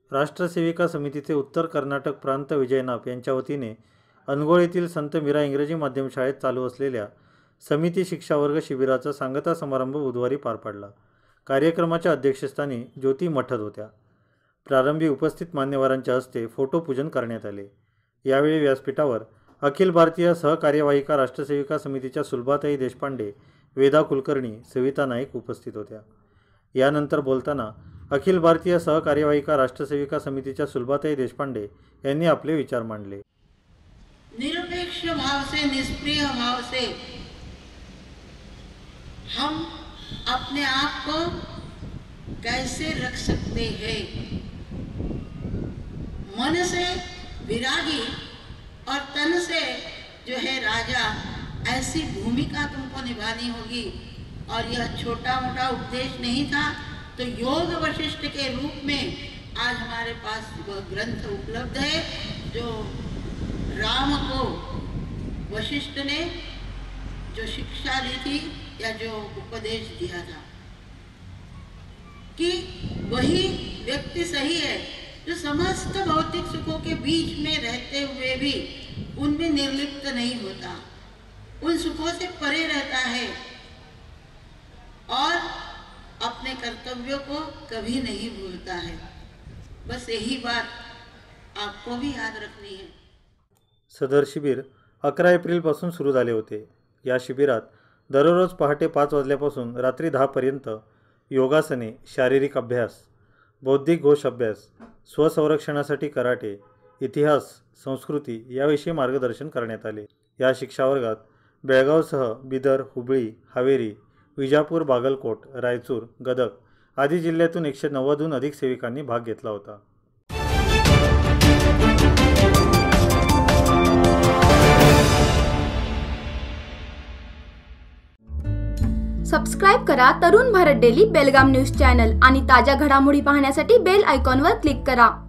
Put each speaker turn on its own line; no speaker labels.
राष्ट्रसेविका समितीचे उत्तर कर्नाटक प्रांत विजयनाथ यांच्या वतीने अनगोळ येथील संत मीरा इंग्रजी माध्यम शाळेत चालू असलेल्या समिती शिक्षा वर्ग शिबिराचा सांगता समारंभ बुधवारी पार पडला। कार्यक्रमाच्या अध्यक्षस्थानी ज्योती मठद होत्या। प्रारंभी उपस्थित मान्यवरांच्या हस्ते फोटो पूजन करण्यात आले। यावेळी व्यासपीठावर अखिल भारतीय सहकार्यवाहिका राष्ट्रसेविका समितीच्या सुलभाताई देशपांडे, वेदा कुलकर्णी, सविता नाईक उपस्थित होत्या। यानंतर बोलताना अखिल भारतीय सहकार्यवाहिका राष्ट्रसेविका समितीच्या सुलभाताई देशपांडे यांनी आपले विचार मांडले।
निरपेक्ष भाव से, निष्क्रिय भाव से हम अपने आप को कैसे रख सकते हैं। मन से विरागी और तन से जो है राजा, ऐसी भूमिका तुमको निभानी होगी। और यह छोटा मोटा उपदेश नहीं था, तो योग वशिष्ठ के रूप में आज हमारे पास वह ग्रंथ उपलब्ध है जो राम को वशिष्ठ ने जो शिक्षा दी थी या जो उपदेश दिया था कि वही व्यक्ति सही है जो समस्त भौतिक सुखों के बीच में रहते हुए भी उनमें निर्लिप्त नहीं होता, उन सुखों से परे रहता है और अपने कर्तव्यों को कभी नहीं भूलता है। बस यही बात आपको भी याद रखनी है।
सदर शिबिर 11 एप्रिलपासून सुरू झाले होते। या शिबिरात दररोज पहाटे 5 वाजल्यापासून रात्री 10 पर्यंत योगासने, शारीरिक अभ्यास, बौद्धिक घोष अभ्यास, स्वसंरक्षणासाठी कराटे, इतिहास, संस्कृती याविषयी मार्गदर्शन करण्यात आले। या शिक्षा वर्गात बेळगावसह बिदर, हुबळी, हावेरी, विजापूर, बागलकोट, रायचूर, गदग आदी जिल्ह्यातून 190हून अधिक सेविकांनी भाग घेतला होता।
सबस्क्राइब करा Tarun Bharat daily Belgaum news channel आणि ताज्या घडामोडी पाहण्यासाठी बेल आयकॉनवर क्लिक करा।